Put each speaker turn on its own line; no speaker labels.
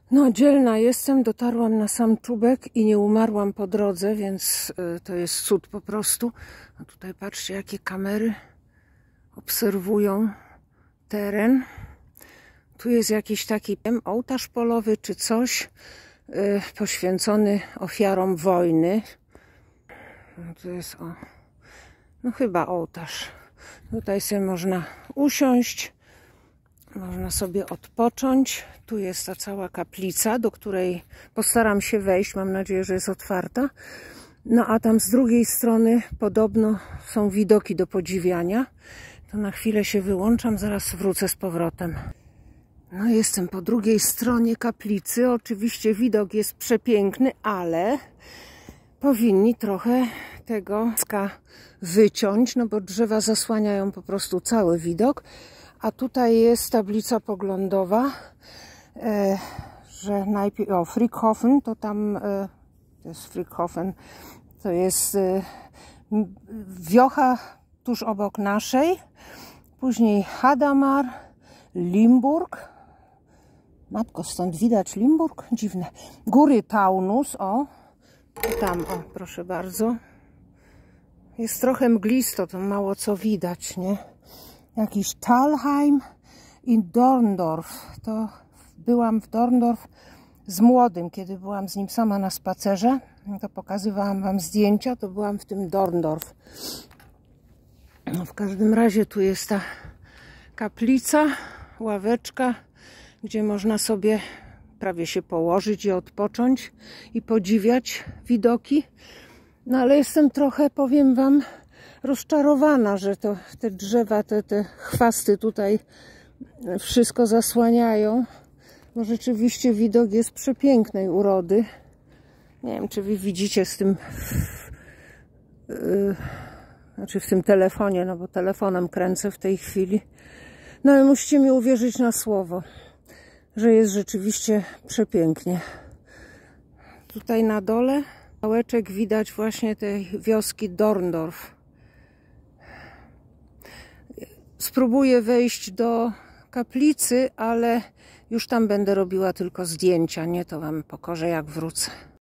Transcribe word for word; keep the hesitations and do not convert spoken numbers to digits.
No, dzielna jestem, dotarłam na sam czubek i nie umarłam po drodze, więc y, to jest cud po prostu. A tutaj patrzcie, jakie kamery obserwują teren. Tu jest jakiś taki wiem, ołtarz polowy czy coś y, poświęcony ofiarom wojny. No, tu jest o, no chyba ołtarz. Tutaj sobie można usiąść. Można sobie odpocząć. Tu jest ta cała kaplica, do której postaram się wejść. Mam nadzieję, że jest otwarta. No a tam z drugiej strony podobno są widoki do podziwiania. To na chwilę się wyłączam, zaraz wrócę z powrotem. No jestem po drugiej stronie kaplicy. Oczywiście widok jest przepiękny, ale powinni trochę tego wyciąć, no bo drzewa zasłaniają po prostu cały widok. A tutaj jest tablica poglądowa, e, że najpierw, o, Frickhofen, to tam, e, to jest Frickhofen, to jest e, wiocha tuż obok naszej, później Hadamar, Limburg, matko, stąd widać Limburg? Dziwne, Góry Taunus, o, tam, o, proszę bardzo, jest trochę mglisto, to mało co widać, nie? Jakiś Talheim i Dorndorf. To byłam w Dorndorf z młodym, kiedy byłam z nim sama na spacerze. To pokazywałam wam zdjęcia, to byłam w tym Dorndorf. No, w każdym razie tu jest ta kaplica, ławeczka, gdzie można sobie prawie się położyć i odpocząć i podziwiać widoki. No ale jestem trochę, powiem wam, rozczarowana, że to te drzewa, te, te chwasty tutaj wszystko zasłaniają, bo rzeczywiście widok jest przepięknej urody. Nie wiem, czy wy widzicie z tym yy, znaczy w tym telefonie, no bo telefonem kręcę w tej chwili. No ale musicie mi uwierzyć na słowo, że jest rzeczywiście przepięknie. Tutaj na dole kawałeczek widać właśnie tej wioski Dorndorf. Spróbuję wejść do kaplicy, ale już tam będę robiła tylko zdjęcia, nie? To wam pokażę, jak wrócę.